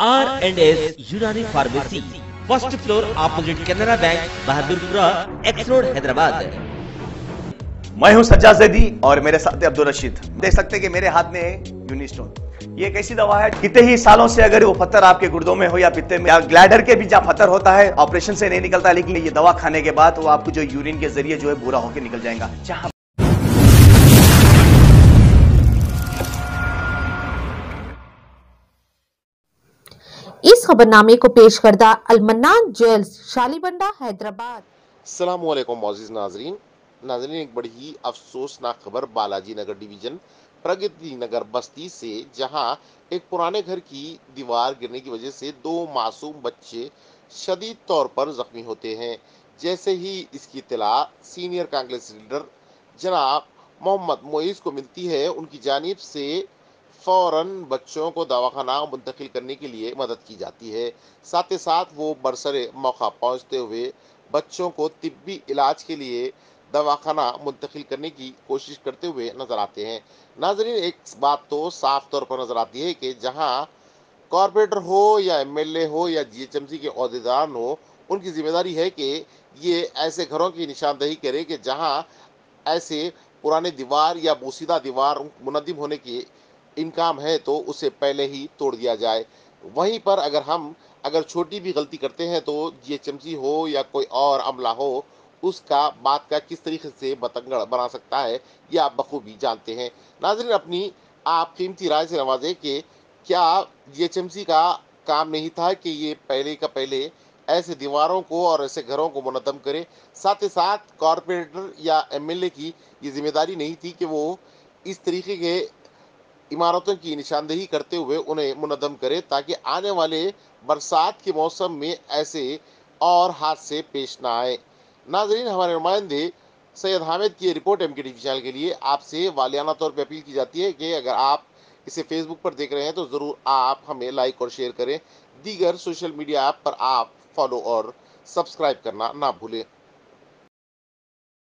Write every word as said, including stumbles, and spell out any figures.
Are and S यूनानी pharmacy, first floor opposite Canara bank, Bahadurpura, X road, Hyderabad. मैं हूं सज्जाद ज़ैदी और मेरे साथ है अब्दुल रशीद। देख सकते हैं कि मेरे हाथ में है यूनिस्टोन। ये एक ऐसी दवा है, कितने ही सालों से अगर वो पत्थर आपके गुर्दों में हो या पित्ते में या ग्लैडर के भी जहाँ पत्थर होता है, ऑपरेशन से नहीं निकलता, लेकिन ये दवा खाने के बाद वो आपको जो यूरिन के जरिए जो है बुरा होकर निकल जाएगा। जहाँ इस खबरनामे को पेश करदा अलमन्नान ज्वेल्स, शालीबंडा, हैदराबाद। अस्सलाम वालेकुम मौजूद नाजरीन नाजरीन एक बड़ी ही अफसोसनाक खबर बालाजी नगर डिवीजन प्रगति नगर बस्ती से, जहां एक पुराने घर की दीवार गिरने की वजह से दो मासूम बच्चे शदीद तौर पर जख्मी होते हैं। जैसे ही इसकी इत्तला सीनियर कांग्रेस लीडर जनाब मोहम्मद मोइज को मिलती है, उनकी जानिब से फौरन बच्चों को दवाखाना मुंतकिल करने के लिए मदद की जाती है। साथ ही साथ वो बरसरे मौका पहुंचते हुए बच्चों को तिब्बी इलाज के लिए दवाखाना मुंतकिल करने की कोशिश करते हुए नजर आते हैं। नाजरीन एक बात तो साफ तौर पर नजर आती है कि जहां कॉरपोरेटर हो या एमएलए हो या जीएचएमसी के अहदेदार हो, उनकी जिम्मेदारी है कि ये ऐसे घरों की निशानदेही करे कि जहां ऐसे पुराने दीवार या बोसीदा दीवार मुनद्दिम होने के इनकाम है तो उसे पहले ही तोड़ दिया जाए। वहीं पर अगर हम अगर छोटी भी गलती करते हैं तो जीएचएमसी हो या कोई और अमला हो, उसका बात का किस तरीके से बतंगड़ बना सकता है ये आप बखूबी जानते हैं। नाज़रीन अपनी आप कीमती राय से नवाजें कि क्या जीएचएमसी का काम नहीं था कि ये पहले का पहले ऐसे दीवारों को और ऐसे घरों को मुनद्दम करे। साथ ही साथ कॉरपोरेटर या एमएलए की ये जिम्मेदारी नहीं थी कि वो इस तरीके के इमारतों की निशानदेही करते हुए उन्हें मुनद्दम करे, ताकि आने वाले बरसात के मौसम में ऐसे और हादसे पेश ना आए। नाजरीन हमारे नुमाइंदे सैयद हामिद की report M K TV channel के लिए आपसे वालियाना तौर पर अपील की जाती है कि अगर आप इसे फेसबुक पर देख रहे हैं तो ज़रूर आप हमें लाइक और शेयर करें। दीगर सोशल मीडिया ऐप पर आप फॉलो और सब्सक्राइब करना ना भूलें।